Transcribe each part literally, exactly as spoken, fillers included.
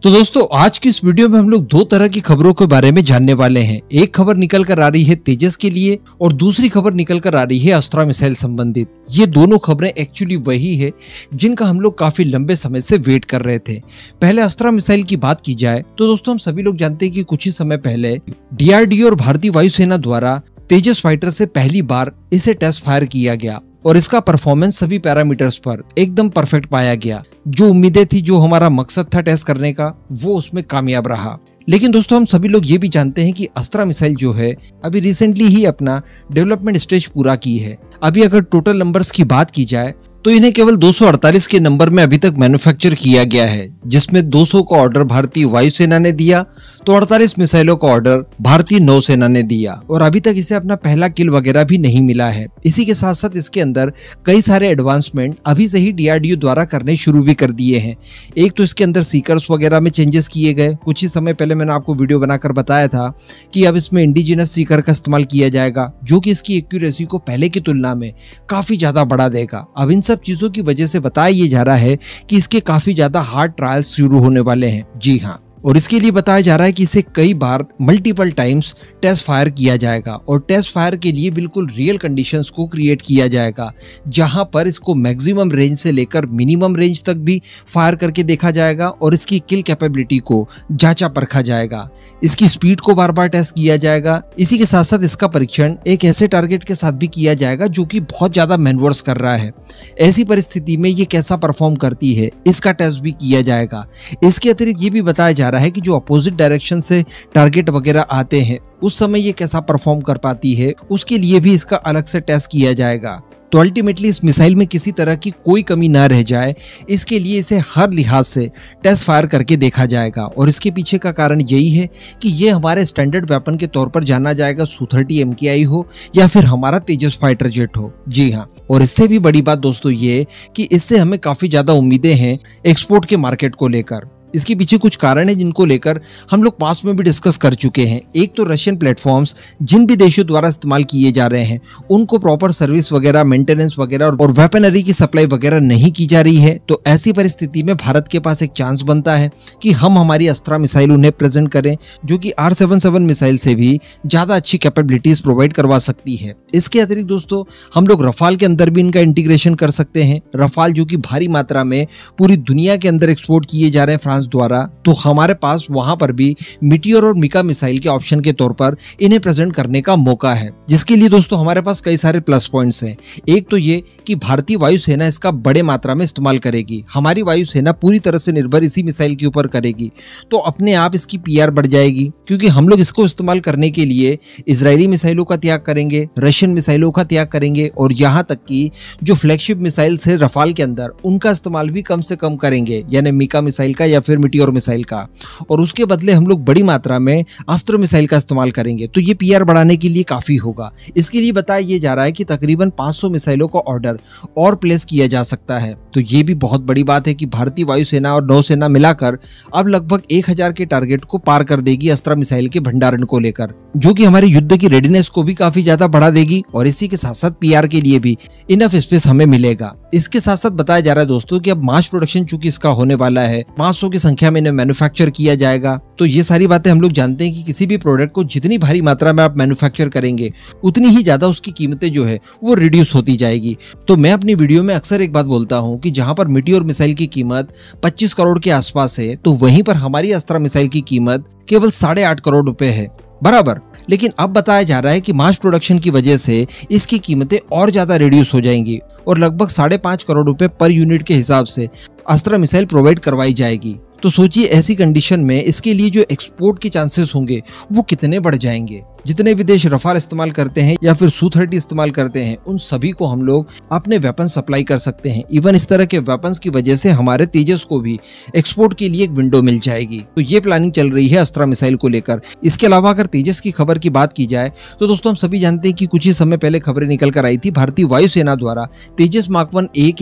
तो दोस्तों आज की इस वीडियो में हम लोग दो तरह की खबरों के बारे में जानने वाले हैं। एक खबर निकल कर आ रही है तेजस के लिए और दूसरी खबर निकल कर आ रही है अस्त्रा मिसाइल संबंधित। ये दोनों खबरें एक्चुअली वही है जिनका हम लोग काफी लंबे समय से वेट कर रहे थे। पहले अस्त्रा मिसाइल की बात की जाए तो दोस्तों हम सभी लोग जानते हैं कि कुछ ही समय पहले डी आर डी ओ और भारतीय वायुसेना द्वारा तेजस फाइटर से पहली बार इसे टेस्ट फायर किया गया और इसका परफॉर्मेंस सभी पैरामीटर्स पर एकदम परफेक्ट पाया गया। जो उम्मीदें थी, जो हमारा मकसद था टेस्ट करने का, वो उसमें कामयाब रहा। लेकिन दोस्तों हम सभी लोग ये भी जानते हैं कि अस्त्रा मिसाइल जो है अभी रिसेंटली ही अपना डेवलपमेंट स्टेज पूरा की है। अभी अगर टोटल नंबर्स की बात की जाए तो इन्हें केवल दो सौ अड़तालीस के नंबर में अभी तक मैन्युफैक्चर किया गया है, जिसमें दो सौ का ऑर्डर भारतीय वायुसेना ने दिया तो अड़तालीस मिसाइलों का ऑर्डर भारतीय नौसेना ने दिया और अभी तक इसे अपना पहला किल वगैरह भी नहीं मिला है। इसी के साथ साथ इसके अंदर कई सारे एडवांसमेंट अभी से ही डी आर डी ओ द्वारा करने शुरू भी कर दिए हैं। एक तो इसके अंदर सीकर्स वगैरह में चेंजेस किए गए। कुछ ही समय पहले मैंने आपको वीडियो बनाकर बताया था कि अब इसमें इंडिजिनस सीकर का इस्तेमाल किया जाएगा, जो कि इसकी एक्यूरेसी को पहले की तुलना में काफी ज्यादा बढ़ा देगा। अब इन सब चीजों की वजह से बताया ये जा रहा है कि इसके काफी ज्यादा हार्ड ट्रायल्स शुरू होने वाले हैं। जी हाँ, और इसके लिए बताया जा रहा है कि इसे कई बार मल्टीपल टाइम्स टेस्ट फायर किया जाएगा और टेस्ट फायर के लिए बिल्कुल रियल कंडीशंस को क्रिएट किया जाएगा, जहां पर इसको मैक्सिमम रेंज से लेकर मिनिमम रेंज तक भी फायर करके देखा जाएगा और इसकी किल कैपेबिलिटी को जांचा परखा जाएगा। इसकी स्पीड को बार बार टेस्ट किया जाएगा। इसी के साथ साथ इसका परीक्षण एक ऐसे टारगेट के साथ भी किया जाएगा जो कि बहुत ज्यादा मैनवर्स कर रहा है। ऐसी परिस्थिति में ये कैसा परफॉर्म करती है, इसका टेस्ट भी किया जाएगा। इसके अतिरिक्त ये भी बताया जा रहा है कि जो अपोजिट डायरेक्शन से टारगेट वगैरह आते हैं उस समय ये कैसा परफॉर्म कर पाती है, उसके लिए भी इसका अलग से टेस्ट किया जाएगा। तो अल्टीमेटली इस मिसाइल में किसी तरह की कोई कमी ना रह जाए, इसके लिए इसे हर लिहाज से टेस्ट फायर करके देखा जाएगा। और इसके पीछे का कारण यही है कि ये हमारे स्टैंडर्ड वेपन के तौर पर जाना जाएगा, सू थर्टी एम के आई हो या फिर हमारा तेजस फाइटर जेट हो। जी हाँ, और इससे भी बड़ी बात दोस्तों ये कि इससे हमें काफी ज्यादा उम्मीदें हैं एक्सपोर्ट के मार्केट को लेकर। इसके पीछे कुछ कारण है जिनको लेकर हम लोग पास में भी डिस्कस कर चुके हैं। एक तो रशियन प्लेटफॉर्म्स जिन भी देशों द्वारा इस्तेमाल किए जा रहे हैं उनको प्रॉपर सर्विस वगैरह, मेंटेनेंस वगैरह और वेपनरी की सप्लाई वगैरह नहीं की जा रही है। तो ऐसी परिस्थिति में भारत के पास एक चांस बनता है कि हम हमारी अस्त्रा मिसाइल उन्हें प्रेजेंट करें, जो कि आर सेवन सेवन मिसाइल से भी ज्यादा अच्छी कैपेबिलिटीज प्रोवाइड करवा सकती है। इसके अतिरिक्त दोस्तों हम लोग रफाल के अंदर भी इनका इंटीग्रेशन कर सकते हैं। रफाल जो कि भारी मात्रा में पूरी दुनिया के अंदर एक्सपोर्ट किए जा रहे हैं फ्रांस द्वारा, तो हमारे पास वहां पर भी मीटियोर और मिका मिसाइल के ऑप्शन के तौर पर इन्हें प्रेजेंट करने का मौका है, जिसके लिए दोस्तों हमारे पास कई सारे प्लस पॉइंट्स हैं। एक तो ये कि भारतीय वायुसेना इसका बड़े मात्रा में इस्तेमाल करेगी। हमारी वायुसेना पूरी तरह से निर्भर इसी मिसाइल के ऊपर करेगी, तो अपने आप इसकी पी आर बढ़ जाएगी, क्योंकि हम लोग इसको इस्तेमाल करने के लिए इजरायली मिसाइलों का त्याग करेंगे, रशियन मिसाइलों का त्याग करेंगे और यहाँ तक कि जो फ्लैगशिप मिसाइल्स है रफाल के अंदर उनका इस्तेमाल भी कम से कम करेंगे, यानी मिका मिसाइल का या फिर मीटियोर मिसाइल का। और उसके बदले हम लोग बड़ी मात्रा में अस्त्र मिसाइल का इस्तेमाल करेंगे, तो ये पी आर बढ़ाने के लिए काफी होगा। इसके लिए बताया ये जा रहा है कि तकरीबन पाँच सौ मिसाइलों का ऑर्डर और प्लेस किया जा सकता है। तो ये भी बहुत बड़ी बात है कि भारतीय वायुसेना और नौसेना मिलाकर अब लगभग एक हज़ार के टारगेट को पार कर देगी अस्त्र मिसाइल के भंडारण को लेकर, जो कि हमारे युद्ध की रेडीनेस को भी काफी ज्यादा बढ़ा देगी और इसी के साथ साथ पी आर के लिए भी इनफ स्पेस हमें मिलेगा। इसके साथ साथ बताया जा रहा है दोस्तों कि अब मास प्रोडक्शन चूंकि इसका होने वाला है, पाँच सौ की संख्या में इन्हें मैन्युफैक्चर किया जाएगा। तो ये सारी बातें हम लोग जानते हैं कि किसी भी प्रोडक्ट को जितनी भारी मात्रा में आप मैन्युफैक्चर करेंगे उतनी ही ज्यादा उसकी कीमतें जो है वो रिड्यूस होती जाएगी। तो मैं अपनी वीडियो में अक्सर एक बात बोलता हूँ कि जहां पर मीटियोर मिसाइल की कीमत पच्चीस करोड़ के आसपास है, तो वहीं पर हमारी अस्त्रा मिसाइल की कीमत केवल साढ़े आठ करोड़ रुपए है बराबर। लेकिन अब बताया जा रहा है कि मास प्रोडक्शन की वजह से इसकी कीमतें और ज्यादा रिड्यूस हो जाएंगी और लगभग साढ़े पाँच करोड़ रुपए पर यूनिट के हिसाब से अस्त्र मिसाइल प्रोवाइड करवाई जाएगी। तो सोचिए ऐसी कंडीशन में इसके लिए जो एक्सपोर्ट के चांसेस होंगे वो कितने बढ़ जाएंगे। जितने भी देश रफाल इस्तेमाल करते हैं या फिर सू थर्टी इस्तेमाल करते हैं उन सभी को हम लोग अपने वेपन सप्लाई कर सकते हैं। इवन इस तरह के वेपन्स की वजह से हमारे तेजस को भी एक्सपोर्ट के लिए एक विंडो मिल जाएगी। तो ये प्लानिंग चल रही है अस्त्रा मिसाइल को लेकर। इसके अलावा अगर तेजस की खबर की बात की जाए तो दोस्तों हम सभी जानते हैं कि कुछ ही समय पहले खबरें निकल कर आई थी भारतीय वायुसेना द्वारा तेजस मार्क वन ए के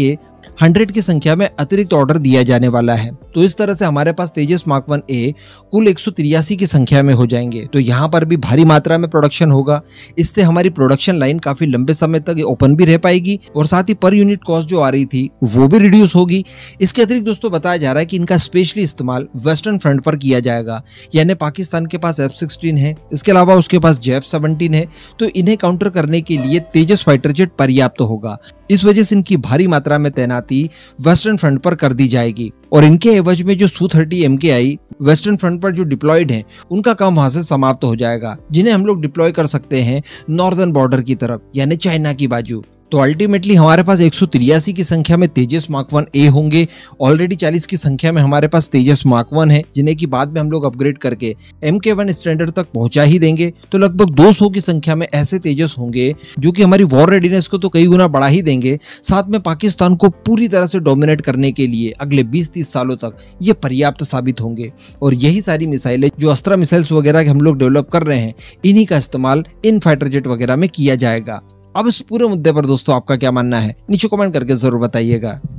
हंड्रेड की संख्या में अतिरिक्त ऑर्डर दिया जाने वाला है। तो इस तरह से हमारे पास तेजस मार्क वन ए कुल एक सौ तिरासी की संख्या में हो जाएंगे। तो यहाँ पर भी भारी मात्रा में प्रोडक्शन होगा। इससे हमारी प्रोडक्शन लाइन काफी लंबे समय तक ओपन भी रह पाएगी और साथ ही पर यूनिट कॉस्ट जो आ रही थी वो भी रिड्यूस होगी। इसके अतिरिक्त दोस्तों बताया जा रहा है कि इनका स्पेशली इस्तेमाल वेस्टर्न फ्रंट पर किया जाएगा, यानी पाकिस्तान के पास एफ सिक्सटीन है, इसके अलावा उसके पास जे एफ सेवनटीन है। तो इन्हें काउंटर करने के लिए तेजस फाइटर जेट पर्याप्त होगा। इस वजह से इनकी भारी मात्रा में तैनाती वेस्टर्न फ्रंट पर कर दी जाएगी और इनके एवज में जो सू थर्टी एम के आई वेस्टर्न फ्रंट पर जो डिप्लॉयड हैं उनका काम वहां से समाप्त हो जाएगा, जिन्हें हम लोग डिप्लॉय कर सकते हैं नॉर्दर्न बॉर्डर की तरफ, यानी चाइना की बाजू। तो अल्टीमेटली हमारे पास एक सौ तिरासी की संख्या में तेजस मार्क वन ए होंगे। ऑलरेडी चालीस की संख्या में हमारे पास तेजस मार्क वन है, जिन्हें की बाद में हम लोग अपग्रेड करके एम के वन स्टैंडर्ड तक पहुंचा ही देंगे। तो लगभग दो सौ की संख्या में ऐसे तेजस होंगे जो कि हमारी वॉर रेडीनेस को तो कई गुना बढ़ा ही देंगे, साथ में पाकिस्तान को पूरी तरह से डोमिनेट करने के लिए अगले बीस तीस सालों तक ये पर्याप्त साबित होंगे। और यही सारी मिसाइलें जो अस्त्रा मिसाइल्स वगैरह हम लोग डेवलप कर रहे हैं, इन्हीं का इस्तेमाल इन फाइटर जेट वगैरह में किया जाएगा। अब इस पूरे मुद्दे पर दोस्तों आपका क्या मानना है, नीचे कमेंट करके जरूर बताइएगा।